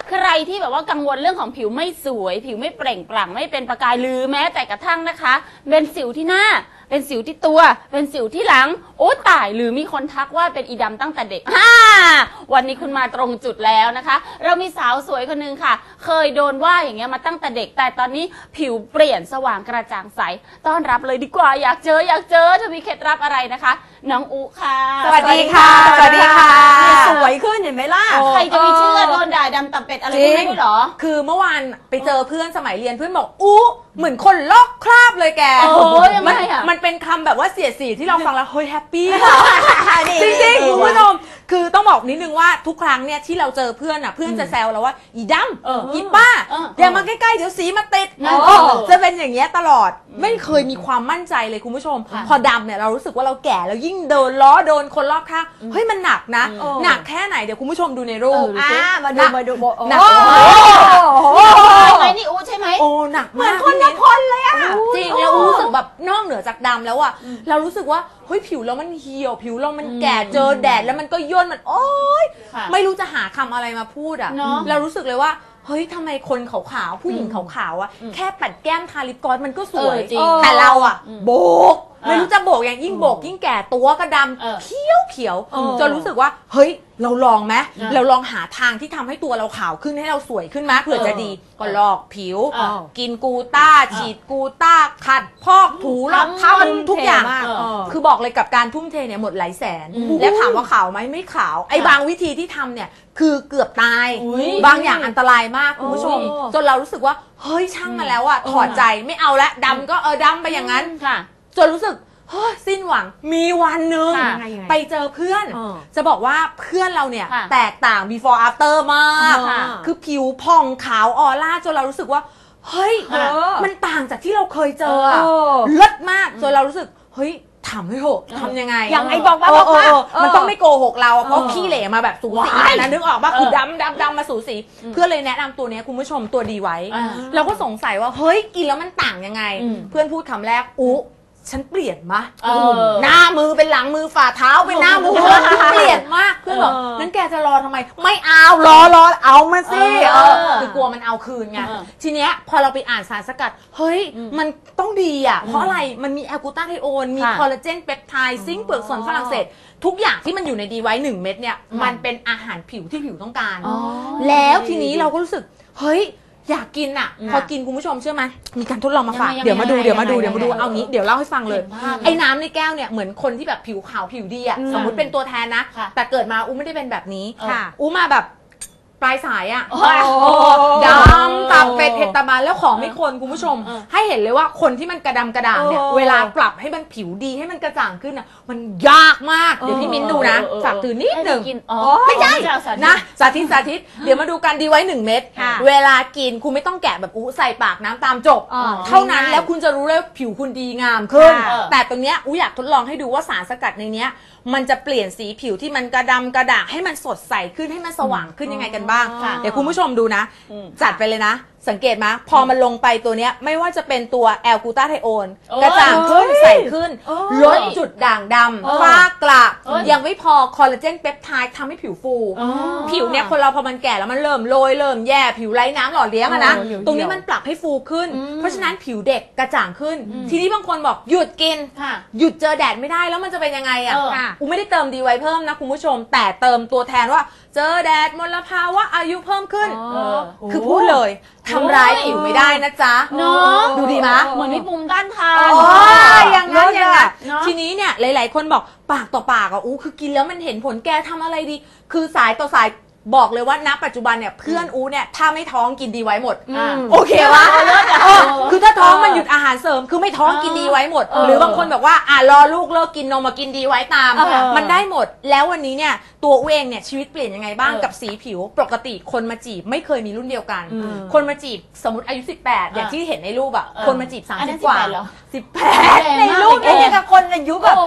ใครที่แบบว่ากังวลเรื่องของผิวไม่สวยผิวไม่เปล่งปลั่งไม่เป็นประกายหรือแม้แต่กระทั่งนะคะเป็นสิวที่หน้าเป็นสิวที่ตัวเป็นสิวที่หลังโอ้ตายหรือมีคนทักว่าเป็นอีดำตั้งแต่เด็กวันนี้คุณมาตรงจุดแล้วนะคะเรามีสาวสวยคนนึงค่ะเคยโดนว่าอย่างเงี้ยมาตั้งแต่เด็กแต่ตอนนี้ผิวเปลี่ยนสว่างกระจ่างใสต้อนรับเลยดีกว่าอยากเจอเธอมีเคล็ดลับอะไรนะคะน้องอุค่ะสวัสดีค่ะสวัสดีค่ะสวยขึ้นเห็นไหมล่ะใครจะมีเชื่อโดนด่าดำตับเป็ดอะไรไม่รู้หรอคือเมื่อวานไปเจอเพื่อนสมัยเรียนเพื่อนบอกอู้เหมือนคนลอกคราบเลยแกมันเป็นคำแบบว่าเสียดสีที่เราฟังแล้วเฮ้ยแฮปปี้จริงๆคุณผู้ชมคือต้องบอกนิดนึงว่าทุกครั้งเนี่ยที่เราเจอเพื่อนอ่ะเพื่อนจะแซวเราว่าอีดำอีป้าอย่ามาใกล้ๆเดี๋ยวสีมาติดจะเป็นอย่างเงี้ยตลอดไม่เคยมีความมั่นใจเลยคุณผู้ชมพอดำเนี่ยเรารู้สึกว่าเราแก่แล้วยิ่งโดนล้อโดนคนรอบข้างเฮ้ยมันหนักนะหนักแค่ไหนเดี๋ยวคุณผู้ชมดูในรูปมาดูหนักไหมนี่อู้ใช่ไหมโอ้หนักเหมือนคนละคนเลยอะจริงแล้วรู้สึกแบบนอกเหนือจากดำแล้วอะเรารู้สึกว่าเฮ้ยผิวเรามันเหี่ยวผิวเรามันแก่เจอแดดแล้วมันก็ย่นมันโอ๊ยไม่รู้จะหาคำอะไรมาพูดอะเรารู้สึกเลยว่าเฮ้ยทำไมคนขาวๆผู้หญิงขาวๆอะแค่ปัดแก้มทาลิปกลอสมันก็สวยแต่เราอะโบกไม่รู้จะโบกอย่างยิ่งโบกยิ่งแก่ตัวก็ดำเขียวจนรู้สึกว่าเฮ้ยเราลองไหมเราลองหาทางที่ทำให้ตัวเราขาวขึ้นให้เราสวยขึ้นไหมเผื่อจะดีก็ลอกผิวกินกูต้าฉีดกูต้าขัดพอกถูรอบทำทุกอย่างคือบอกเลยกับการทุ่มเทเนี่ยหมดหลายแสนแล้วถามว่าขาวไหมไม่ขาวไอ้บางวิธีที่ทำเนี่ยคือเกือบตายบางอย่างอันตรายมากคุณผู้ชมจนเรารู้สึกว่าเฮ้ยช่างมาแล้วอะถอดใจไม่เอาละดำก็ดำไปอย่างนั้นจนรู้สึกเฮ้ยสิ้นหวังมีวันหนึ่งไปเจอเพื่อนจะบอกว่าเพื่อนเราเนี่ยแตกต่าง before after มากคือผิวผ่องขาวออร่าจนเรารู้สึกว่าเฮ้ยมันต่างจากที่เราเคยเจอเลิศมากจนเรารู้สึกเฮ้ยทำให้โหทำยังไงอย่างไอ้บอกว่ามันต้องไม่โกหกเราเพราะขี้เหร่มาแบบสูสีนะนึกออกป่ะคือดำมาสูสีเพื่อนเลยแนะนำตัวนี้คุณผู้ชมตัวดีไว้เราก็สงสัยว่าเฮ้ยกินแล้วมันต่างยังไงเพื่อนพูดคำแรกอุ๊ฉันเปลี่ยนมะหน้ามือเป็นหลังมือฝ่าเท้าเป็นหน้ามือเปลี่ยนมากเพื่อนบอกนั้นแกจะรอทำไมไม่เอารอเอามาสิคือกลัวมันเอาคืนไงทีเนี้ยพอเราไปอ่านสารสกัดเฮ้ยมันต้องดีอ่ะเพราะอะไรมันมีแอลกูตาไทโอนมีคอลลาเจนเปปไทด์ซิงค์เปลือกส่วนฝรั่งเศสทุกอย่างที่มันอยู่ในดีไว้1 เม็ดเนี่ยมันเป็นอาหารผิวที่ผิวต้องการแล้วทีนี้เราก็รู้สึกเฮ้ยอยากกินอ่ะพอกินคุณผู้ชมเชื่อไหมมีการทดลองมาฝากเดี๋ยวมาดูเอางี้เดี๋ยวเล่าให้ฟังเลยไอ้น้ำในแก้วเนี่ยเหมือนคนที่แบบผิวขาวผิวดีอ่ะสมมุติเป็นตัวแทนนะแต่เกิดมาอุ้มไม่ได้เป็นแบบนี้อุ้มมาแบบปลายสายอ่ะดำตับเป็ดเห็ดตามันแล้วของไม่คนคุณผู้ชมให้เห็นเลยว่าคนที่มันกระดำกระด่างเนี่ยเวลาปรับให้มันผิวดีให้มันกระจ่างขึ้นอ่ะมันยากมากเดี๋ยวพี่มิ้นดูนะฝากตื่นนิดหนึ่งไม่ใช่นะสาธิตเดี๋ยวมาดูกันดีไว้1 เม็ดเวลากินคุณไม่ต้องแกะแบบอู้ใส่ปากน้ำตามจบเท่านั้นแล้วคุณจะรู้เลยผิวคุณดีงามขึ้นแต่ตรงเนี้ยอู้อยากทดลองให้ดูว่าสารสกัดในเนี้ยมันจะเปลี่ยนสีผิวที่มันกระดำกระด่างให้มันสดใสขึ้นให้มันสว่างขึ้นยังไงกันบ้างเดี๋ยวคุณผู้ชมดูนะจัดไปเลยนะสังเกตไหมพอมันลงไปตัวเนี้ยไม่ว่าจะเป็นตัวแอลกูตาไทโอนกระจ่างขึ้นใสขึ้นลดจุดด่างดำฝ้ากระยังไม่พอคอลลาเจนเปปไทด์ทำให้ผิวฟูผิวเนี่ยคนเราพอมันแก่แล้วมันเริ่มโรยเริ่มแย่ผิวไร้น้ำหล่อเลี้ยงอะนะตรงนี้มันปรับให้ฟูขึ้นเพราะฉะนั้นผิวเด็กกระจ่างขึ้นทีนี้บางคนบอกหยุดกินหยุดเจอแดดไม่ได้แล้วมันจะเป็นยังไงอะกูไม่ได้เติมดีไว้เพิ่มนะคุณผู้ชมแต่เติมตัวแทนว่าเจอแดดมลภาวะอายุเพิ่มขึ้นคือพูดเลยทำร้ายผิวไม่ได้นะจ๊ะเนาะดูดีมะเหมือนมีปุ่มต้านทานอย่างนั้นอย่างนั้นทีนี้เนี่ยหลายๆคนบอกปากต่อปากอ่ะคือกินแล้วมันเห็นผลแกทำอะไรดีคือสายต่อสายบอกเลยว่าณปัจจุบันเนี่ยเพื่อนอูเนี่ยถ้าไม่ท้องกินดีไว้หมดโอเควะคือถ้าท้องมันหยุดอาหารเสริมคือไม่ท้องกินดีไว้หมดหรือบางคนแบบว่ารอลูกเลิกกินนมมากินดีไว้ตามมันได้หมดแล้ววันนี้เนี่ยตัวอูเองเนี่ยชีวิตเปลี่ยนยังไงบ้างกับสีผิวปกติคนมาจีบไม่เคยมีรุ่นเดียวกันคนมาจีบสมมติอายุ18อย่างที่เห็นในรูปอ่ะคนมาจีบ30กว่า18ในรูปเนี่ยกับคนอายุแบบ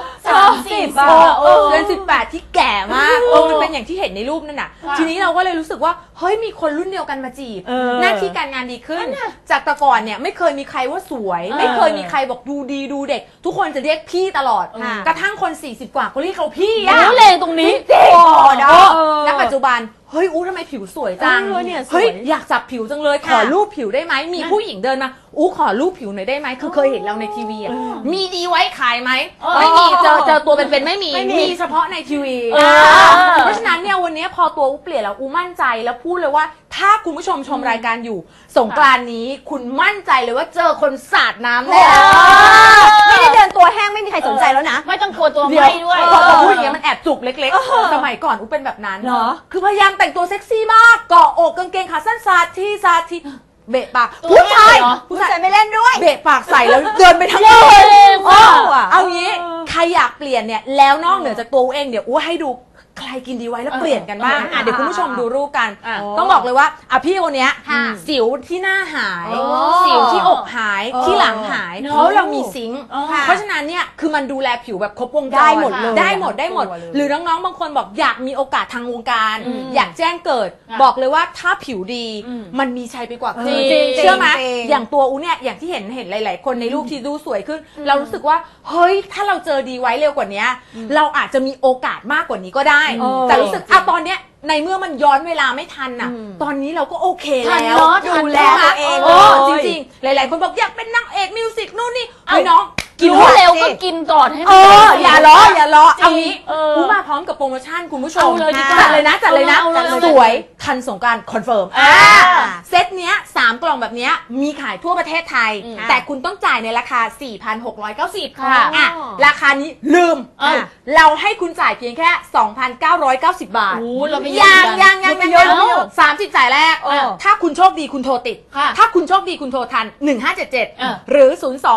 30เดือน18ที่แก่มากมันเป็นอย่างที่เห็นในรูปนั่นน่ะทีนี้เราก็เลยรู้สึกว่าเฮ้ยมีคนรุ่นเดียวกันมาจีบหน้าที่การงานดีขึ้นจากแต่ก่อนเนี่ยไม่เคยมีใครว่าสวยไม่เคยมีใครบอกดูดีดูเด็กทุกคนจะเรียกพี่ตลอดกระทั่งคน40กว่าก็เรียกเขาพี่รู้เลยตรงนี้ณปัจจุบันเฮ้ยอู้ทำไมผิวสวยจังเนี่ยสวยเฮ้ยอยากจับผิวจังเลยขอค่ะรูปผิวได้ไหมมีผู้หญิงเดินมาอู้ขอรูปผิวหน่อยได้ไหมคือเคยเห็นเราในทีวีอะมีดีไว้ขายไหมไม่มีเจอตัวเป็นๆไม่มีมีเฉพาะในทีวีเพราะฉะนั้นเนี่ยวันนี้พอตัวอู้เปลี่ยนแล้วอู้มั่นใจแล้วพูดเลยว่าถ้าคุณผู้ชมชมรายการอยู่สงกรานต์นี้คุณมั่นใจเลยว่าเจอคนสาดน้ำแน่ไม่ได้เดินตัวแห้งไม่มีใครสนใจแล้วนะไม่ต้องกลัวตัวไหม้ด้วยพอพูดอย่างเงี้ยมันแอบจุกเล็กๆสมัยก่อนอู้เป็นแบบนั้นเหรอคือพยายามแต่งตัวเซ็กซี่มากเกาะอกกางเกงขาสั้นสาดที่เบะปากตัวผู้ชายเหรอผู้ชายไม่เล่นด้วยเบะปากใส่แล้วเดินไปทั้งเย้วันว่ะเอางี้ใครอยากเปลี่ยนเนี่ยแล้วนอกเหนือจากตัวอู้เองเดี๋ยวอู้ให้ดูใครกินดีไว้แล้วเปลี่ยนกันบ้างเดี๋ยวคุณผู้ชมดูรูปกัน ต้องบอกเลยว่าพี่คนเนี้ยค่ะสิวที่หน้าหายโอ้สิวที่อกหายที่หลังหายเนอะเพราะเรามีซิงค์ค่ะเพราะฉะนั้นเนี่ยคือมันดูแลผิวแบบครบวงจรได้หมดเลยได้หมดตัวเลยหรือน้องๆบางคนบอกอยากมีโอกาสทางวงการ อยากแจ้งเกิดค่ะบอกเลยว่าถ้าผิวดีมันมีชัยไปกว่าจริงเชื่อไหมจริงอย่างตัวอูเนี่ยอย่างที่เห็นหลายๆคนในรูปที่ดูสวยขึ้น เรารู้สึกว่าเฮ้ยถ้าเราเจอดีไว้เร็วกว่านี้เราอาจจะมีโอกาสมากกว่านี้ก็ได้ แต่รู้สึกตอนเนี้ยในเมื่อมันย้อนเวลาไม่ทันน่ะตอนนี้เราก็โอเคทันแล้วเนอะดูแลทันตัวเองเนอะจริงๆหลายๆคนบอกอยากเป็นนางเอกมิวสิกนู่นนี่เฮ้ยน้องกินรู้เถอะเร็วก็กินก่อนให้เอมันออย่ารอเอางี้เออกูมาพร้อมกับโปรโมชั่นคุณผู้ชมเอาเลยดีกว่าจัดเลยนะเอาเลยสวยทันสงกรานต์คอนเฟิร์ม เซตเนี้ย3 กล่องแบบเนี้ยมีขายทั่วประเทศไทย แต่คุณต้องจ่ายในราคา 4,690 ค่ะราคานี้ลืมเออเราให้คุณจ่ายเพียงแค่ 2,990 บาทโอ้เราไม่ยังเยอะ 30จ่ายแรกเออถ้าคุณโชคดีคุณโทรติดค่ะถ้าคุณโชคดีคุณโทรทันเออ 1577 หรือ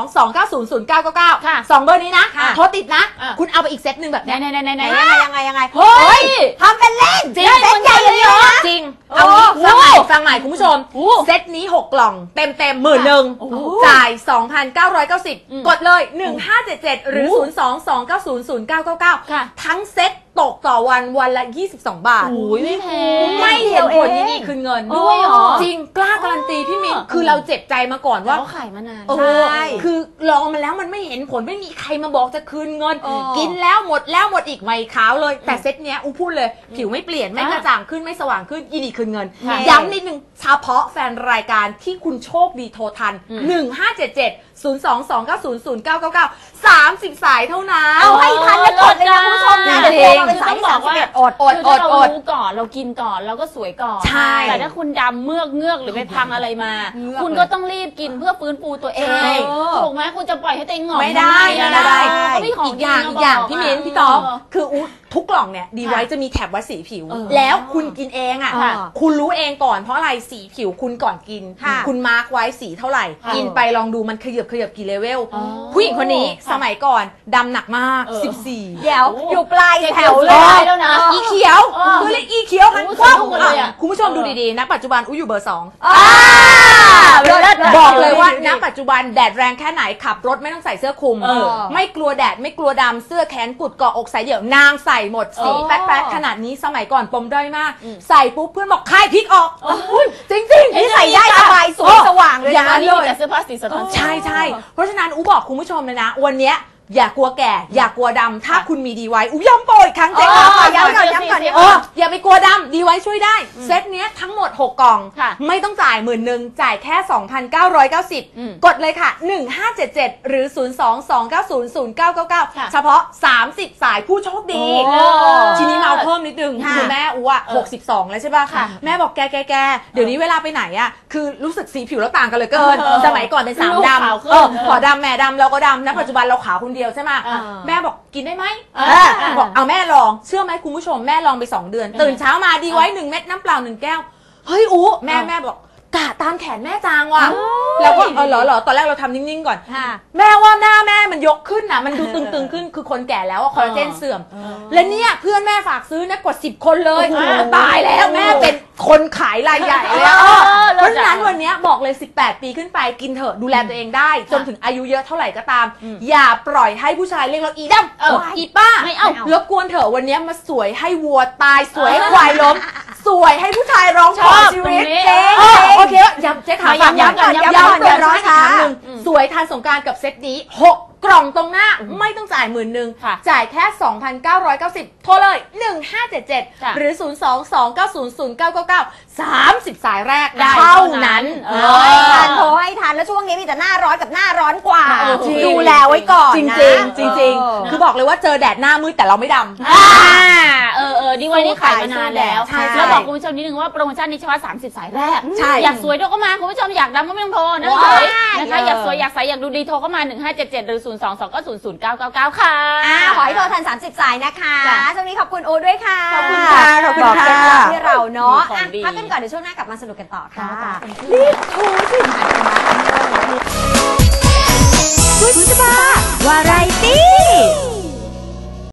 022900999 ค่ะ 2 เบอร์นี้นะค่ะโทรติดนะอ่ะคุณเอาไปอีกเซตหนึ่งแบบไหนเนี้ยไหนยังไงเฮ้ยทำเป็นเล่นจริงเซ็ตใหญ่เลยเหรอจริง เอางี้ฟังใหม่คุณผู้ชม เซตนี้ 6 กล่องเต็ม11,000 โอ้โหจ่าย 2,990 กดเลย 1577 หรือ 022900999 ค่ะทั้งเซตตกต่อวันละ 22 บาทโอ้ยไม่แพงไม่เห็นผลดีๆคืนเงินด้วยเหรอจริงกล้าการันตีพี่มินคือเราเจ็บใจมาก่อนว่าเขาขายมานานใช่คือลองมาแล้วมันไม่เห็นผลไม่มีใครมาบอกจะคืนเงินอ๋อกินแล้วหมดอีกไม่ขาวเลย แต่เซตเนี้ยอูพูดเลย ผิวไม่เปลี่ยนไม่กระจ่างขึ้นไม่สว่างขึ้นยินดีคืนเงินค่ะย้ำนิดนึงเฉพาะแฟนรายการที่คุณโชคดีโทรทัน 1577 022900999 30 สายเท่านั้นเอาให้ทันกันก่อนเลยนะคุณผู้ชมนะจริงเดี๋ยวเราเป็นสายที่31อดคือถ้าเรารู้ก่อนเรากินก่อนเราก็สวยก่อนใช่แต่ถ้าคุณดำเมือกเงือกหรือไปพังอะไรมาเงือกคุณก็ต้องรีบกินเพื่อฟื้นฟูตัวเอใช่งถูกไหมคุณจะปล่อยให้ตัวเองหงอกไม่ได้ทำไม่ได้ก็มีของอีกอย่างดีอีกอย่างบพี่มิ้นะพี่ต๊อกเคืออุ๊ทุกกล่องเนี่ยดีไว้จะมีแถบวัดสีผิว แล้วคุณกินเองอ่ะค่ะคุณรู้เองก่อนเพราะอะไรสีผิวคุณก่อนกินค่ะคุณมาร์กไว้สีเท่าไหร่ค่ะกินไปลองดูมันขยับกี่เลเวลอ๋อผู้หญิงคนนี้ค่ะสมัยก่อนดำหนักมากเออ 14 เดี๋ยวโอ้อยู่ปลายแถวเจ็เลบยแล้วนะอีเขียวเออคือเรียกอีเขียวหันโอ้คว่สนุกเลยอะคุณผู้ชมดูดีๆ ณ ปัจจุบันอุ้ยอยู่เบอร์ 2 เลิศบอกเลยว่าณปัจจุบันแดดแรงแค่ไหนขับรถไม่ต้องใส่เสื้อคลุมเออไม่กลัวแดดไม่กลัวดำเสื้อแขนกุดเกาะอกใส่เดี่ยวนางใส่หมดสีอ๋อแป๊ดๆขนาดนี้สมัยก่อนปมด้อยมาก ใส่ปุ๊บเพื่อนบอกคายพริกออกจริงๆนี่ใส่ได้สบายสวยสว่างเลยอย่างนะนั้นนี่เลมียแต่เสื้อผ้าสีสะท้อนใช่เพราะฉะนั้นอูบอกคุณผู้ชมเลยนะ วันเนี้ยอย่ากลัวแก่อย่ากลัวดำถ้าคุณมีดีไว้อูย้ำโปรอีกครั้งเจ๊อ๋อค่ะย้ำก่อนย้ำก่อนอย่าไปกลัวดำดีไว้ช่วยได้ เซตเนี้ยทั้งหมด 6 กล่องค่ะไม่ต้องจ่าย11,000จ่ายแค่ 2,990 กดเลยค่ะ 1577 หรือ 022900999 ค่ะเฉพาะ 30 สายผู้โชคดีโอ้ทีนี้มาเอาเพิ่มนิดนึงค่ะคือแม่อูอะ62 แล้วใช่ป่ะค่ะแม่บอกแกเดี๋ยวนี้เวลาไปไหนอะคือรู้สึกสีผิวแล้วต่างกันเหลยเกิน สมัยก่อนเป็นลูก 3 ดขาวขึ้นำขอดำแม่ดำเราก็ดำนะปัจจุบันเราขาวคนเดียวใช่ไหมอ่าแม่บอกกินได้ไหมอ่าบอกเอาแม่ลองเชื่อไหมคุณผู้ชมแม่ลองไป 2 เดือน ตื่นเช้ามาดีไว้ 1 เม็ดน้ำเปล่า 1 แก้ว เฮ้ยอูแม่บอกกะตามแขนแม่จางว่ะแล้วก็เหรอตอนแรกเราทำนิ่งๆก่อนค่ะแม่ว่าหน้าแม่มันยกขึ้นนะมันดูตึงๆขึ้นคือคนแก่แล้วอะคอลลาเจนเสื่อม และเนี่ยเพื่อนแม่ฝากซื้อนะกว่า10 คนเลยโอ้โหตายแล้วแม่เป็นคนขายรายใหญ่เลยอะเออเพราะฉะนั้นวันเนี้ยบอกเลย 18 ปีขึ้นไปกินเถอะดูแลตัวเองได้ จนถึงอายุเยอะเท่าไหร่ก็ตาม อย่าปล่อยให้ผู้ชายเรียกเราอีดำอีป้าไม่เอารบกวนเถอะวันเนี้ยมาสวยให้วัวตายสวยให้ควายล้มสวยให้ผู้ชายร้องขอชีวิตชอบตรงนี้เจ๊โอเคย้ำเจ๊ขาย้ำก่อนย้ำย้ำก่อนตัวร้อยอีกครั้งหนึ่งอืมสวยทานสงกรานต์กับเซตนี้6 กล่องตรงหน้าไม่ต้องจ่าย10,000 ค่ะจ่ายแค่ 2,990 โทรเลย 1577 หรือ 022900999 30 สายแรกเท่านั้นทันโทรให้ทันแล้วช่วงนี้มีแต่หน้าร้อนกับหน้าร้อนกว่าจริงดูแลไว้ก่อนจริงนะจริงจริงๆคือบอกเลยว่าเจอแดดหน้ามืดแต่เราไม่ดำดีไว้นี่ขายมานานแล้วใช่แล้วบอกคุณผู้ชมนิดนึงว่าโปรโมชั่นนี้เฉพาะ30 สายแรกใช่อยากสวยโทรเข้ามาคุณผู้ชมอยากดำก็ไม่ต้องโทรนะว้ายสวยนะคะอยากสวยอยากใสอยากดูดีโทรเข้ามา1577หรือ022900999ค่ะขอให้โทรทัน30 สายนะคะจ้ะช่วงนี้ขอบคุณอู๊ดด้วยค่ะขอบคุณค่ะขอบคุณบอกเคล็ดลับค่ะให้เราเนาะของดีพักกันก่อนเดี๋ยวช่วงหน้ากลับมาสนุกกันต่อค่ะพุทธบ้าวาไรตี้